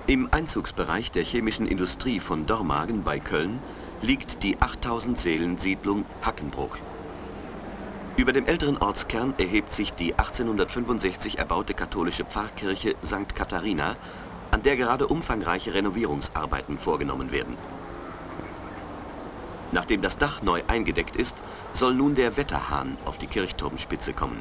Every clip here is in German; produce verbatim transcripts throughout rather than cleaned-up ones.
Im Einzugsbereich der chemischen Industrie von Dormagen bei Köln liegt die achttausend Seelen-Siedlung Hackenbruch. Über dem älteren Ortskern erhebt sich die achtzehnhundertfünfundsechzig erbaute katholische Pfarrkirche Sankt Katharina, an der gerade umfangreiche Renovierungsarbeiten vorgenommen werden. Nachdem das Dach neu eingedeckt ist, soll nun der Wetterhahn auf die Kirchturmspitze kommen.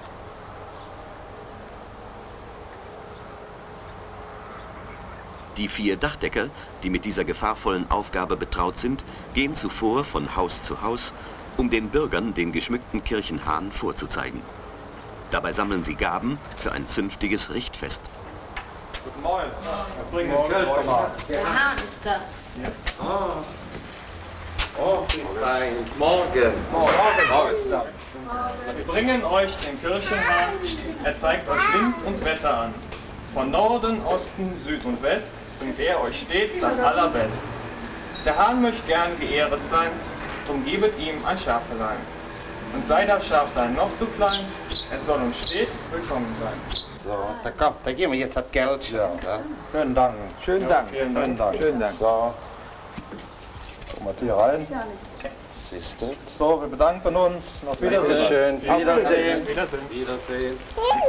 Die vier Dachdecker, die mit dieser gefahrvollen Aufgabe betraut sind, gehen zuvor von Haus zu Haus, um den Bürgern den geschmückten Kirchenhahn vorzuzeigen. Dabei sammeln sie Gaben für ein zünftiges Richtfest. Guten Morgen. Wir bringen den Kirchenhahn. Der Hahn ist da. Ja. Oh. Oh, guten Morgen. Morgen. Morgen. Wir bringen euch den Kirchenhahn. Er zeigt euch Wind und Wetter an. Von Norden, Osten, Süd und West bringt er euch stets das Allerbeste. Der Hahn möchte gern geehret sein, drum gebet ihm ein Schafelein. Und sei das Schaflein noch so klein, es soll uns stets willkommen sein. So, da kommt, da geben wir jetzt das Geld. Ja, ja. Schönen Dank. Schönen Ja, Dank. Vielen Dank. Schönen Dank. Schönen Dank. So. Guck mal hier rein. Siehst du? So, wir bedanken uns. Auf Wiedersehen. Schön. Wiedersehen. Wiedersehen. Wiedersehen.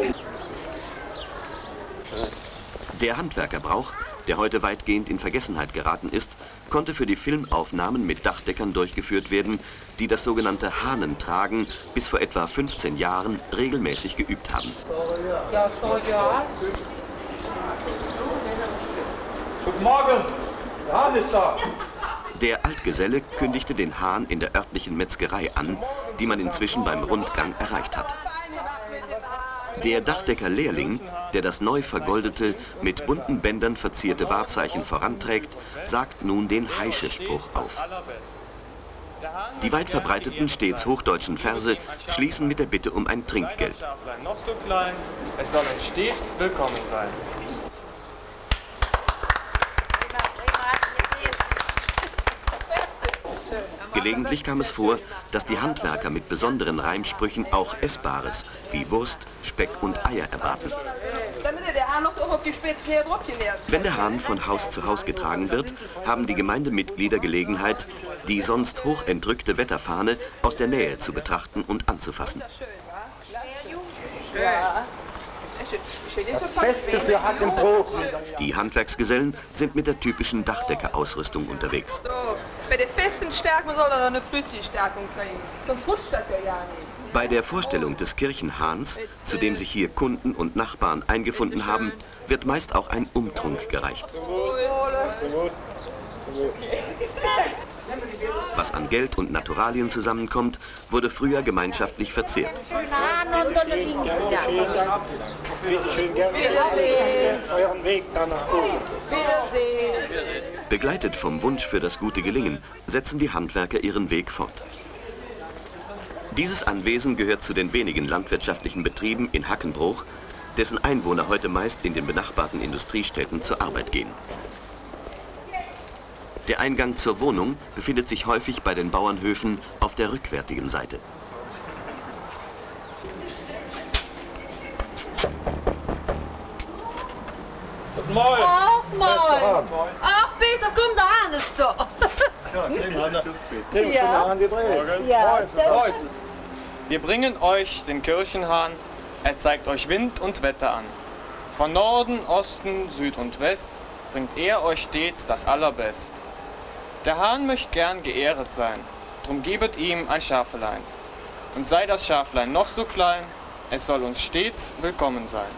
Der Handwerkerbrauch, der heute weitgehend in Vergessenheit geraten ist, konnte für die Filmaufnahmen mit Dachdeckern durchgeführt werden, die das sogenannte Hahnentragen bis vor etwa fünfzehn Jahren regelmäßig geübt haben. Ja, so, ja. Guten Morgen. Der Hahn ist da. Der Altgeselle kündigte den Hahn in der örtlichen Metzgerei an, die man inzwischen beim Rundgang erreicht hat. Der Dachdecker-Lehrling, der das neu vergoldete, mit bunten Bändern verzierte Wahrzeichen voranträgt, sagt nun den Heische-Spruch auf. Die weit verbreiteten, stets hochdeutschen Verse schließen mit der Bitte um ein Trinkgeld. Noch so klein, es soll uns stets willkommen sein. Gelegentlich kam es vor, dass die Handwerker mit besonderen Reimsprüchen auch Essbares wie Wurst, Speck und Eier erbaten. Wenn der Hahn von Haus zu Haus getragen wird, haben die Gemeindemitglieder Gelegenheit, die sonst hoch entrückte Wetterfahne aus der Nähe zu betrachten und anzufassen. Das Beste für Hackenbruch. Die Handwerksgesellen sind mit der typischen Dachdeckerausrüstung unterwegs. Bei der festen Stärkung soll er eine flüssige Stärkung kriegen, sonst rutscht das ja nicht. Bei der Vorstellung des Kirchenhahns, zu dem sich hier Kunden und Nachbarn eingefunden haben, wird meist auch ein Umtrunk gereicht. Was an Geld und Naturalien zusammenkommt, wurde früher gemeinschaftlich verzehrt. Euren Weg dann nach oben. Begleitet vom Wunsch für das gute Gelingen, setzen die Handwerker ihren Weg fort. Dieses Anwesen gehört zu den wenigen landwirtschaftlichen Betrieben in Hackenbruch, dessen Einwohner heute meist in den benachbarten Industriestädten zur Arbeit gehen. Der Eingang zur Wohnung befindet sich häufig bei den Bauernhöfen auf der rückwärtigen Seite. Guten Morgen. Oh, moin. Ach, Peter, komm, der Hahn ist da. Ja. Ja. Wir bringen euch den Kirchenhahn, er zeigt euch Wind und Wetter an. Von Norden, Osten, Süd und West bringt er euch stets das Allerbest. Der Hahn möchte gern geehret sein, drum gebet ihm ein Schafelein. Und sei das Schaflein noch so klein, es soll uns stets willkommen sein.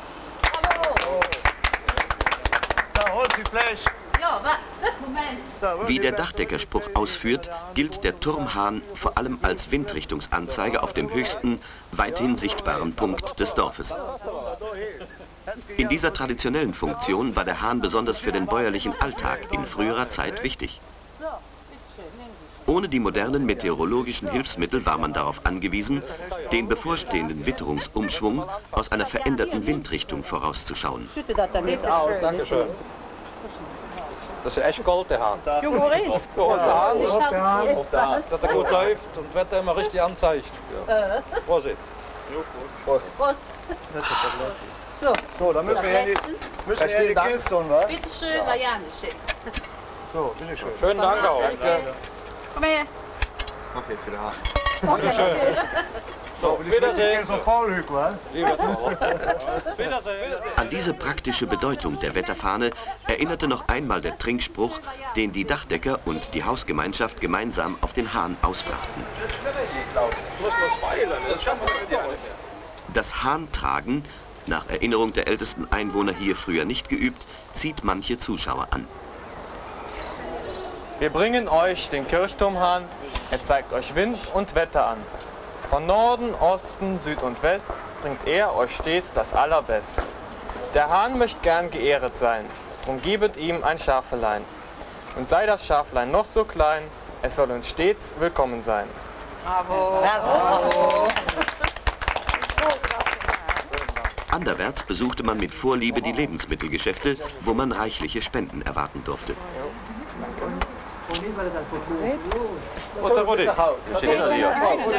Wie der Dachdeckerspruch ausführt, gilt der Turmhahn vor allem als Windrichtungsanzeige auf dem höchsten, weithin sichtbaren Punkt des Dorfes. In dieser traditionellen Funktion war der Hahn besonders für den bäuerlichen Alltag in früherer Zeit wichtig. Ohne die modernen meteorologischen Hilfsmittel war man darauf angewiesen, den bevorstehenden Witterungsumschwung aus einer veränderten Windrichtung vorauszuschauen. Dankeschön. Das ist echt gold, der Hahn. Junge Maureen. Gold, der Hahn. Der Hahn. Dass er gut läuft und das Wetter immer richtig anzeigt. Ja. Prosit. Prost. So, So, dann müssen wir hier in die, müssen wir hier in die Kiste und was? bitte schön, Marianne. So, bitteschön. Schönen Dank auch. Komm her. Okay, für den Hahn. Dankeschön. So, Wiedersehen. So faul, Hück, wa? Lieber Frau. Wiedersehen. An diese praktische Bedeutung der Wetterfahne erinnerte noch einmal der Trinkspruch, den die Dachdecker und die Hausgemeinschaft gemeinsam auf den Hahn ausbrachten. Das Hahntragen, nach Erinnerung der ältesten Einwohner hier früher nicht geübt, zieht manche Zuschauer an. Wir bringen euch den Kirchturmhahn, er zeigt euch Wind und Wetter an. Von Norden, Osten, Süd und West bringt er euch stets das Allerbest. Der Hahn möchte gern geehret sein, drum gebet ihm ein Schafelein. Und sei das Schaflein noch so klein, es soll uns stets willkommen sein. Bravo. Bravo. Anderwärts besuchte man mit Vorliebe die Lebensmittelgeschäfte, wo man reichliche Spenden erwarten durfte. Wo ist der Rudi? Der steht hinter dir.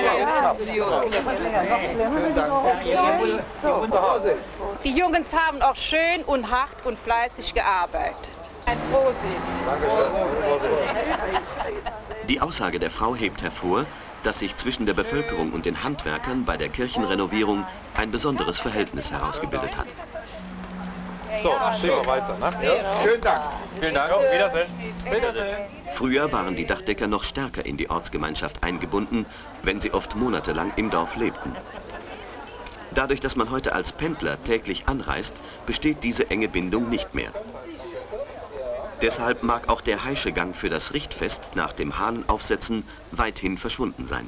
Die Jungs haben auch schön und hart und fleißig gearbeitet. Ein Prosit. Die Aussage der Frau hebt hervor, dass sich zwischen der Bevölkerung und den Handwerkern bei der Kirchenrenovierung ein besonderes Verhältnis herausgebildet hat. So, dann stehen wir weiter. Ne? Ja. Schönen Dank. Vielen Dank. Wiedersehen. Wiedersehen. Früher waren die Dachdecker noch stärker in die Ortsgemeinschaft eingebunden, wenn sie oft monatelang im Dorf lebten. Dadurch, dass man heute als Pendler täglich anreist, besteht diese enge Bindung nicht mehr. Deshalb mag auch der Heischegang für das Richtfest nach dem Hahnenaufsetzen weithin verschwunden sein.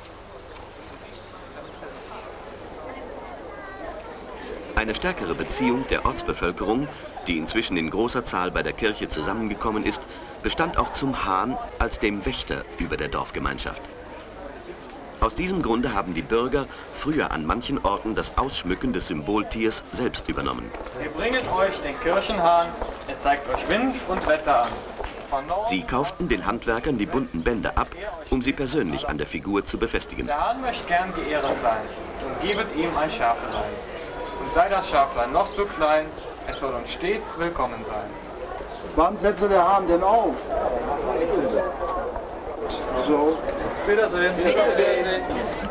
Eine stärkere Beziehung der Ortsbevölkerung, die inzwischen in großer Zahl bei der Kirche zusammengekommen ist, bestand auch zum Hahn als dem Wächter über der Dorfgemeinschaft. Aus diesem Grunde haben die Bürger früher an manchen Orten das Ausschmücken des Symboltiers selbst übernommen. Wir bringen euch den Kirchenhahn, er zeigt euch Wind und Wetter an. Von Norden Sie kauften den Handwerkern die bunten Bänder ab, um sie persönlich an der Figur zu befestigen. Der Hahn möchte gern geehret sein, und gebet ihm ein Schafelein. Und sei das Schaflein noch so klein, es soll uns stets willkommen sein. Wann setzt der Hahn denn auf? So. Wiedersehen. Wiedersehen.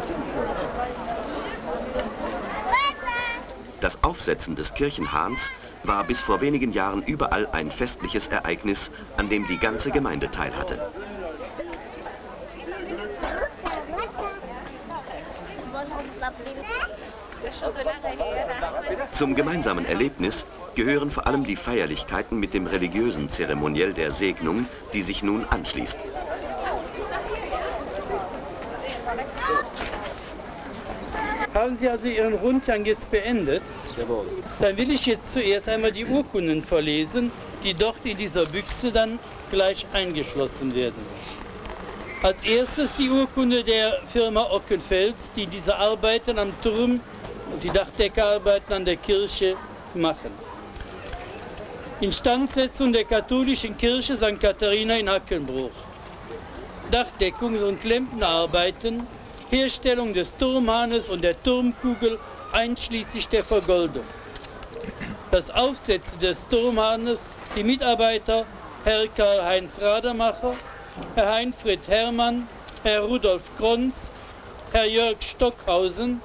Das Aufsetzen des Kirchenhahns war bis vor wenigen Jahren überall ein festliches Ereignis, an dem die ganze Gemeinde teilhatte. Zum gemeinsamen Erlebnis gehören vor allem die Feierlichkeiten mit dem religiösen Zeremoniell der Segnung, die sich nun anschließt. Haben Sie also Ihren Rundgang jetzt beendet? Jawohl. Dann will ich jetzt zuerst einmal die Urkunden verlesen, die dort in dieser Büchse dann gleich eingeschlossen werden. Als erstes die Urkunde der Firma Ockenfels, die diese Arbeiten am Turm und die Dachdeckerarbeiten an der Kirche machen. Instandsetzung der katholischen Kirche Sankt Katharina in Hackenbruch. Dachdeckungs- und Klempnerarbeiten, Herstellung des Turmhahnes und der Turmkugel einschließlich der Vergoldung. Das Aufsetzen des Turmhahnes, die Mitarbeiter Herr Karl-Heinz Rademacher, Herr Heinfried Herrmann, Herr Rudolf Kronz, Herr Jörg Stockhausen,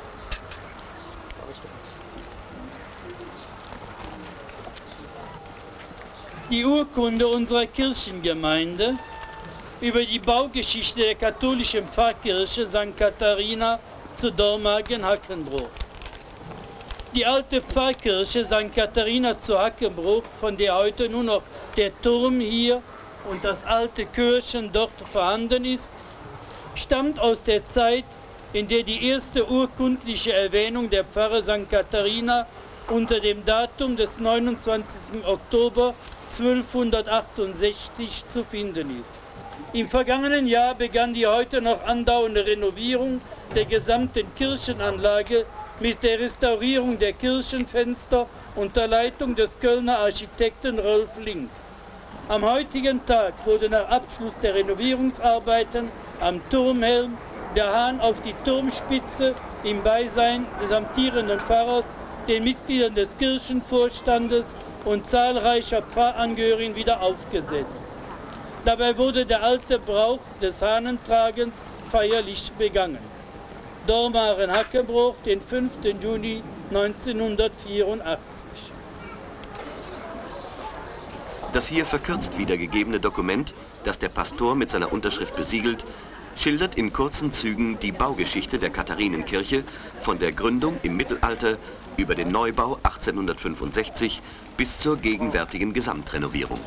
die Urkunde unserer Kirchengemeinde über die Baugeschichte der katholischen Pfarrkirche Sankt Katharina zu Dormagen-Hackenbruch. Die alte Pfarrkirche Sankt Katharina zu Hackenbruch, von der heute nur noch der Turm hier und das alte Kirchen dort vorhanden ist, stammt aus der Zeit, in der die erste urkundliche Erwähnung der Pfarre Sankt Katharina unter dem Datum des neunundzwanzigsten Oktober zwölfhundertachtundsechzig zu finden ist. Im vergangenen Jahr begann die heute noch andauernde Renovierung der gesamten Kirchenanlage mit der Restaurierung der Kirchenfenster unter Leitung des Kölner Architekten Rolf Link. Am heutigen Tag wurde nach Abschluss der Renovierungsarbeiten am Turmhelm der Hahn auf die Turmspitze im Beisein des amtierenden Pfarrers den Mitgliedern des Kirchenvorstandes und zahlreicher Pfarrangehörigen wieder aufgesetzt. Dabei wurde der alte Brauch des Hahnentragens feierlich begangen. Dormaren-Hackenbruch, den fünften Juni neunzehnhundertvierundachtzig. Das hier verkürzt wiedergegebene Dokument, das der Pastor mit seiner Unterschrift besiegelt, schildert in kurzen Zügen die Baugeschichte der Katharinenkirche von der Gründung im Mittelalter über den Neubau achtzehnhundertfünfundsechzig bis zur gegenwärtigen Gesamtrenovierung.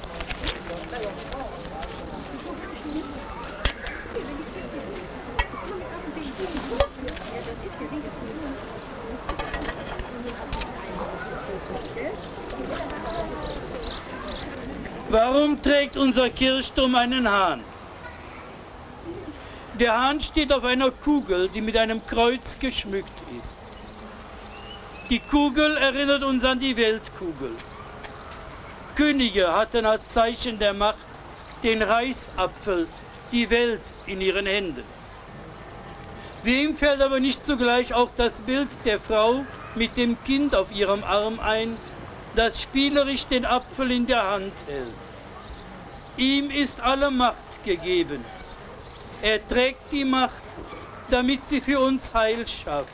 Warum trägt unser Kirchturm einen Hahn? Der Hahn steht auf einer Kugel, die mit einem Kreuz geschmückt ist. Die Kugel erinnert uns an die Weltkugel. Könige hatten als Zeichen der Macht den Reichsapfel, die Welt, in ihren Händen. Wem fällt aber nicht zugleich auch das Bild der Frau mit dem Kind auf ihrem Arm ein, das spielerisch den Apfel in der Hand hält? Ihm ist alle Macht gegeben. Er trägt die Macht, damit sie für uns Heil schafft.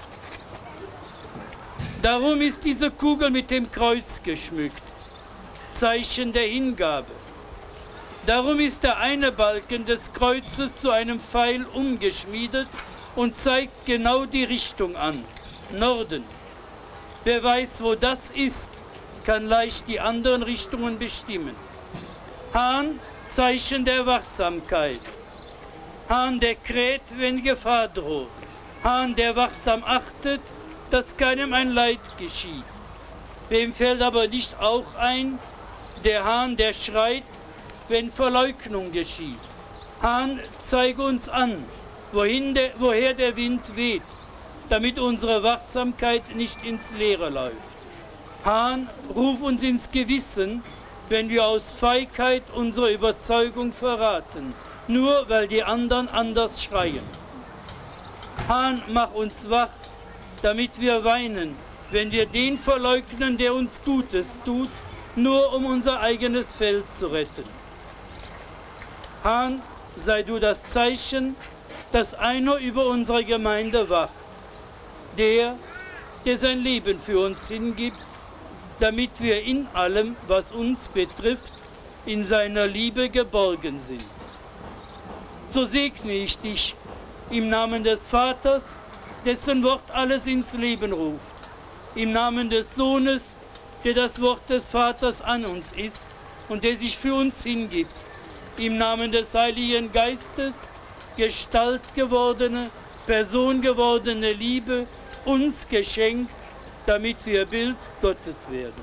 Darum ist diese Kugel mit dem Kreuz geschmückt, Zeichen der Hingabe. Darum ist der eine Balken des Kreuzes zu einem Pfeil umgeschmiedet und zeigt genau die Richtung an, Norden. Wer weiß, wo das ist, kann leicht die anderen Richtungen bestimmen. Hahn, Zeichen der Wachsamkeit. Hahn, der kräht, wenn Gefahr droht. Hahn, der wachsam achtet, dass keinem ein Leid geschieht. Wem fällt aber nicht auch ein, der Hahn, der schreit, wenn Verleugnung geschieht. Hahn, zeige uns an, wohin der, woher der Wind weht, damit unsere Wachsamkeit nicht ins Leere läuft. Hahn, ruf uns ins Gewissen, wenn wir aus Feigheit unsere Überzeugung verraten, nur weil die anderen anders schreien. Hahn, mach uns wach, damit wir weinen, wenn wir den verleugnen, der uns Gutes tut, nur um unser eigenes Feld zu retten. Hahn, sei du das Zeichen, dass einer über unsere Gemeinde wacht, der, der sein Leben für uns hingibt, damit wir in allem, was uns betrifft, in seiner Liebe geborgen sind. So segne ich dich im Namen des Vaters, dessen Wort alles ins Leben ruft, im Namen des Sohnes, der das Wort des Vaters an uns ist und der sich für uns hingibt, im Namen des Heiligen Geistes, Gestalt gewordene, Person gewordene Liebe, uns geschenkt, damit wir Bild Gottes werden.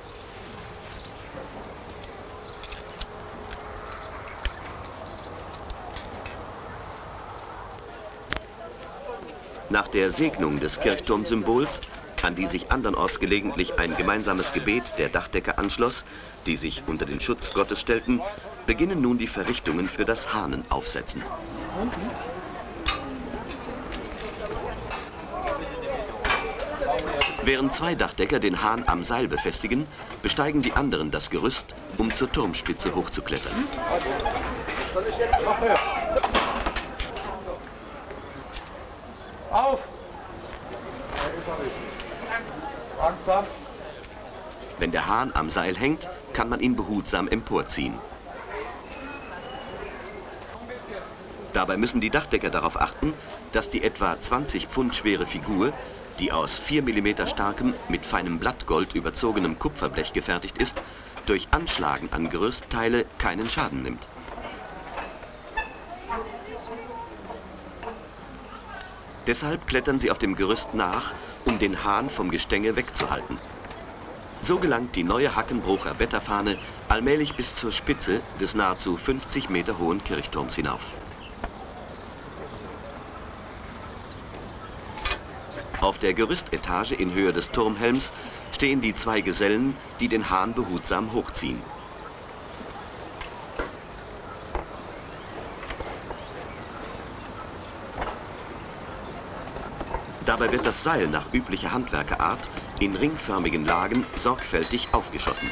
Nach der Segnung des Kirchturmsymbols, an die sich andernorts gelegentlich ein gemeinsames Gebet der Dachdecker anschloss, die sich unter den Schutz Gottes stellten, beginnen nun die Verrichtungen für das Hahnenaufsetzen. Während zwei Dachdecker den Hahn am Seil befestigen, besteigen die anderen das Gerüst, um zur Turmspitze hochzuklettern. Auf! Langsam. Wenn der Hahn am Seil hängt, kann man ihn behutsam emporziehen. Dabei müssen die Dachdecker darauf achten, dass die etwa zwanzig Pfund schwere Figur, die aus vier Millimeter starkem, mit feinem Blattgold überzogenem Kupferblech gefertigt ist, durch Anschlagen an Gerüstteile keinen Schaden nimmt. Deshalb klettern sie auf dem Gerüst nach, um den Hahn vom Gestänge wegzuhalten. So gelangt die neue Hackenbrucher Wetterfahne allmählich bis zur Spitze des nahezu fünfzig Meter hohen Kirchturms hinauf. Auf der Gerüstetage in Höhe des Turmhelms stehen die zwei Gesellen, die den Hahn behutsam hochziehen. Dabei wird das Seil nach üblicher Handwerkerart in ringförmigen Lagen sorgfältig aufgeschossen.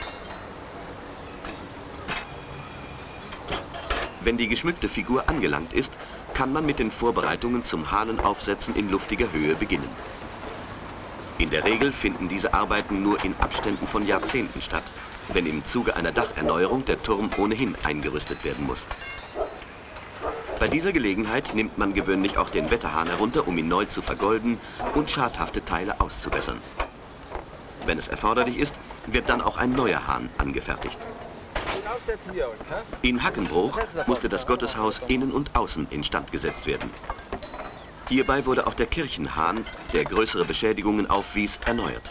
Wenn die geschmückte Figur angelangt ist, kann man mit den Vorbereitungen zum Hahnenaufsetzen in luftiger Höhe beginnen. In der Regel finden diese Arbeiten nur in Abständen von Jahrzehnten statt, wenn im Zuge einer Dacherneuerung der Turm ohnehin eingerüstet werden muss. Bei dieser Gelegenheit nimmt man gewöhnlich auch den Wetterhahn herunter, um ihn neu zu vergolden und schadhafte Teile auszubessern. Wenn es erforderlich ist, wird dann auch ein neuer Hahn angefertigt. In Hackenbruch musste das Gotteshaus innen und außen instand gesetzt werden. Hierbei wurde auch der Kirchenhahn, der größere Beschädigungen aufwies, erneuert.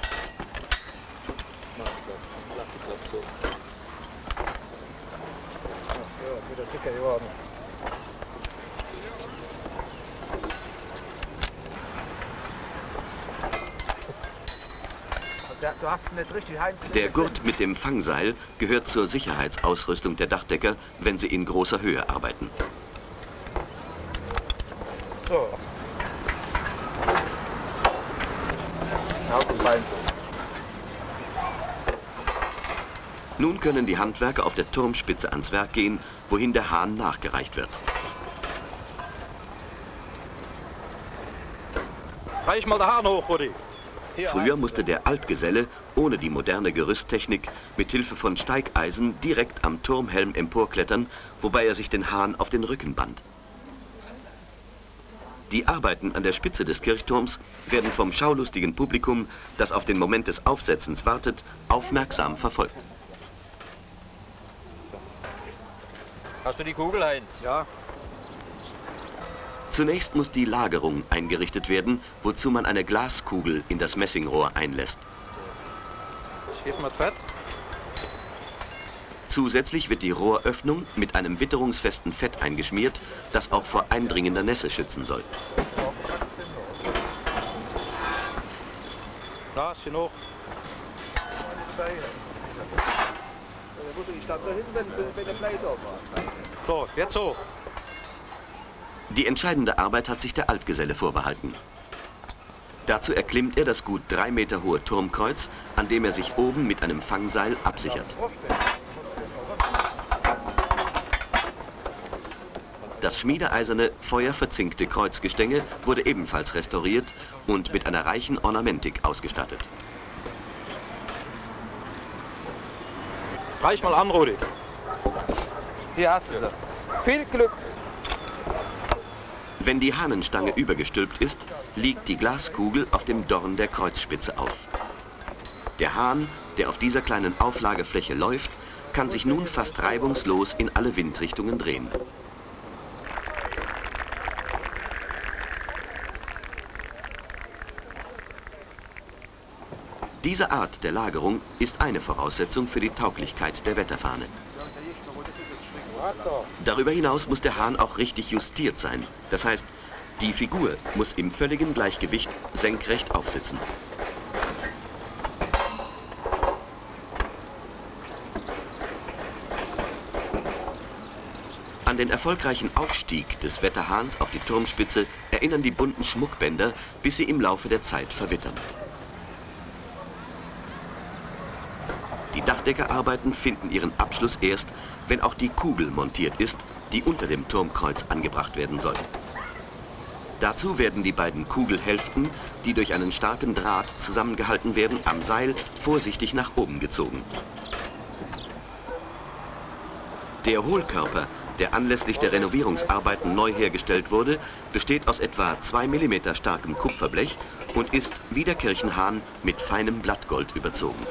Der Gurt mit dem Fangseil gehört zur Sicherheitsausrüstung der Dachdecker, wenn sie in großer Höhe arbeiten. So. Nun können die Handwerker auf der Turmspitze ans Werk gehen, wohin der Hahn nachgereicht wird. Reich mal den Hahn hoch, Rudi. Früher musste der Altgeselle ohne die moderne Gerüsttechnik mit Hilfe von Steigeisen direkt am Turmhelm emporklettern, wobei er sich den Hahn auf den Rücken band. Die Arbeiten an der Spitze des Kirchturms werden vom schaulustigen Publikum, das auf den Moment des Aufsetzens wartet, aufmerksam verfolgt. Hast du die Kugel, Heinz? Ja. Zunächst muss die Lagerung eingerichtet werden, wozu man eine Glaskugel in das Messingrohr einlässt. Schiff mal Fett. Zusätzlich wird die Rohröffnung mit einem witterungsfesten Fett eingeschmiert, das auch vor eindringender Nässe schützen soll. Ja, ist genug. So, jetzt hoch. Die entscheidende Arbeit hat sich der Altgeselle vorbehalten. Dazu erklimmt er das gut drei Meter hohe Turmkreuz, an dem er sich oben mit einem Fangseil absichert. Das schmiedeeiserne, feuerverzinkte Kreuzgestänge wurde ebenfalls restauriert und mit einer reichen Ornamentik ausgestattet. Reich mal an, Rudi. Hier hast du sie. Viel Glück. Wenn die Hahnenstange übergestülpt ist, liegt die Glaskugel auf dem Dorn der Kreuzspitze auf. Der Hahn, der auf dieser kleinen Auflagefläche läuft, kann sich nun fast reibungslos in alle Windrichtungen drehen. Diese Art der Lagerung ist eine Voraussetzung für die Tauglichkeit der Wetterfahne. Darüber hinaus muss der Hahn auch richtig justiert sein. Das heißt, die Figur muss im völligen Gleichgewicht senkrecht aufsitzen. An den erfolgreichen Aufstieg des Wetterhahns auf die Turmspitze erinnern die bunten Schmuckbänder, bis sie im Laufe der Zeit verwittern. Die Dachdeckerarbeiten finden ihren Abschluss erst, wenn auch die Kugel montiert ist, die unter dem Turmkreuz angebracht werden soll. Dazu werden die beiden Kugelhälften, die durch einen starken Draht zusammengehalten werden, am Seil vorsichtig nach oben gezogen. Der Hohlkörper, der anlässlich der Renovierungsarbeiten neu hergestellt wurde, besteht aus etwa zwei Millimeter starkem Kupferblech und ist, wie der Kirchenhahn, mit feinem Blattgold überzogen.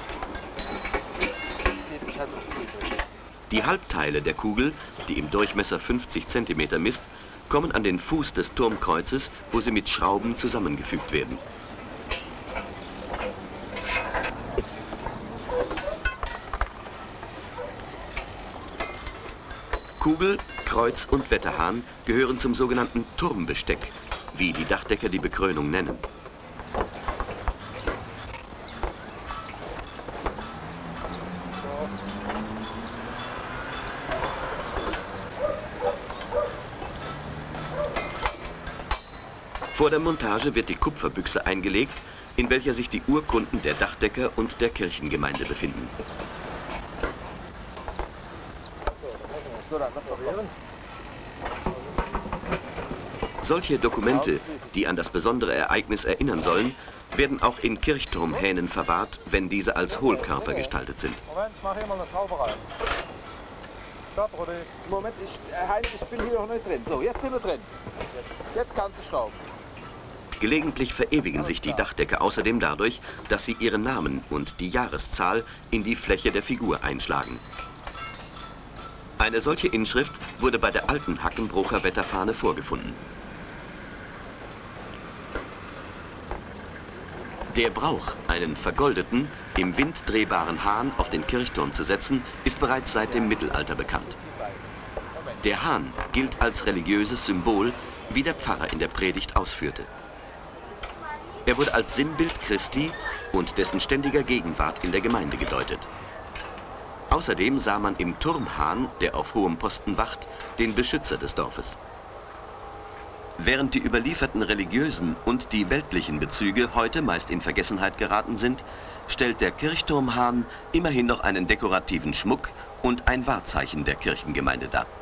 Die Halbteile der Kugel, die im Durchmesser fünfzig Zentimeter misst, kommen an den Fuß des Turmkreuzes, wo sie mit Schrauben zusammengefügt werden. Kugel, Kreuz und Wetterhahn gehören zum sogenannten Turmbesteck, wie die Dachdecker die Bekrönung nennen. Vor der Montage wird die Kupferbüchse eingelegt, in welcher sich die Urkunden der Dachdecker und der Kirchengemeinde befinden. Solche Dokumente, die an das besondere Ereignis erinnern sollen, werden auch in Kirchturmhähnen verwahrt, wenn diese als Hohlkörper gestaltet sind. Moment, ich mache hier mal eine Schraube rein. Stopp, Rudi. Moment, ich, Heinz, ich bin hier noch nicht drin. So, jetzt sind wir drin. Jetzt kannst du schrauben. Gelegentlich verewigen sich die Dachdecker außerdem dadurch, dass sie ihren Namen und die Jahreszahl in die Fläche der Figur einschlagen. Eine solche Inschrift wurde bei der alten Hackenbrucher Wetterfahne vorgefunden. Der Brauch, einen vergoldeten, im Wind drehbaren Hahn auf den Kirchturm zu setzen, ist bereits seit dem Mittelalter bekannt. Der Hahn gilt als religiöses Symbol, wie der Pfarrer in der Predigt ausführte. Er wurde als Sinnbild Christi und dessen ständiger Gegenwart in der Gemeinde gedeutet. Außerdem sah man im Turmhahn, der auf hohem Posten wacht, den Beschützer des Dorfes. Während die überlieferten religiösen und die weltlichen Bezüge heute meist in Vergessenheit geraten sind, stellt der Kirchturmhahn immerhin noch einen dekorativen Schmuck und ein Wahrzeichen der Kirchengemeinde dar.